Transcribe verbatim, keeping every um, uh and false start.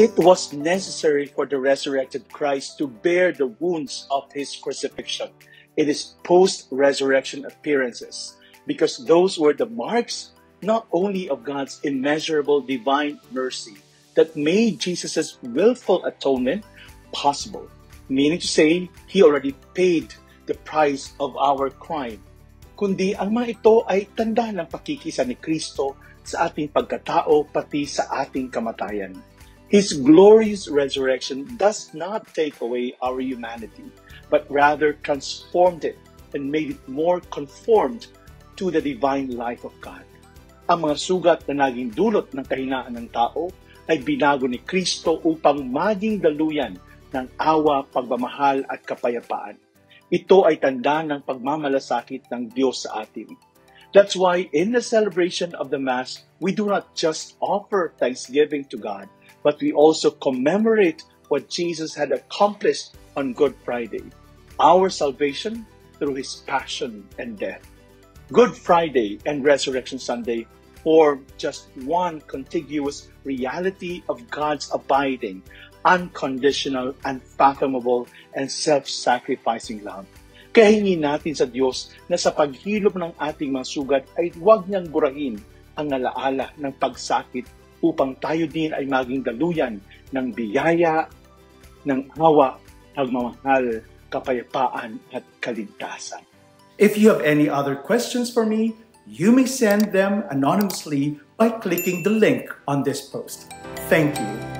It was necessary for the resurrected Christ to bear the wounds of his crucifixion in his post-resurrection appearances, because those were the marks not only of God's immeasurable divine mercy that made Jesus' willful atonement possible, meaning to say, He already paid the price of our crime, kundi ang mga ito ay tanda ng pakikisa ni Kristo sa ating pagkatao pati sa ating kamatayan. His glorious resurrection does not take away our humanity, but rather transformed it and made it more conformed to the divine life of God. Ang mga sugat na naging dulot ng kahinaan ng tao ay binago ni Kristo upang maging daluyan ng awa, pagmamahal at kapayapaan. Ito ay tanda ng pagmamalasakit ng Diyos sa atin. That's why in the celebration of the Mass, we do not just offer thanksgiving to God, but we also commemorate what Jesus had accomplished on Good Friday, our salvation through His passion and death. Good Friday and Resurrection Sunday form just one contiguous reality of God's abiding, unconditional, unfathomable, and self-sacrificing love. Kaya hingin natin sa Diyos na sa paghilom ng ating mga sugat ay huwag niyang burahin ang alaala ng pagsakit upang tayo din ay maging daluyan ng biyaya, ng awa, pagmamahal, kapayapaan at kaligtasan. If you have any other questions for me, you may send them anonymously by clicking the link on this post. Thank you.